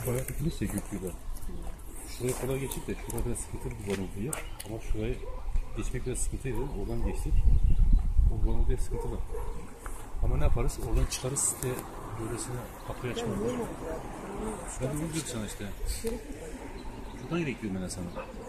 bayağı gitmişse Güklü'de. Şuraya kolay geçip de şurada biraz sıkıntılı bir varıldı yer. Ama şurayı geçmek biraz sıkıntıydı. Oradan geçtik. O varıldı sıkıntılı. Ama ne yaparız? Oradan çıkarız site böylesine kapıyı açmadık. Ben de onu diyorum sana işte. Şuradan gidelim ben sana.